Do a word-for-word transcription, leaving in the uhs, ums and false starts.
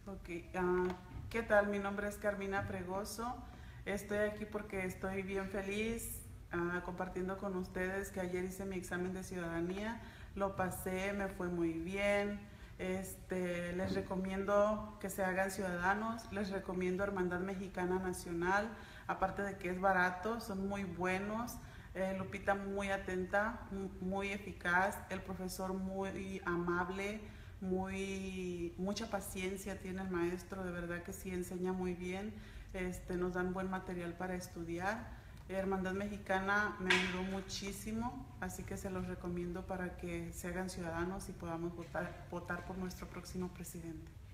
Ok, ah, ¿qué tal? Mi nombre es Carmina Fregoso. Estoy aquí porque estoy bien feliz ah, compartiendo con ustedes que ayer hice mi examen de ciudadanía. Lo pasé, me fue muy bien. Este, les recomiendo que se hagan ciudadanos. Les recomiendo Hermandad Mexicana Nacional. Aparte de que es barato, son muy buenos. Eh, Lupita muy atenta, muy eficaz, el profesor muy amable, muy mucha paciencia tiene el maestro, de verdad que sí enseña muy bien, este, nos dan buen material para estudiar. Hermandad Mexicana me ayudó muchísimo, así que se los recomiendo para que se hagan ciudadanos y podamos votar, votar por nuestro próximo presidente.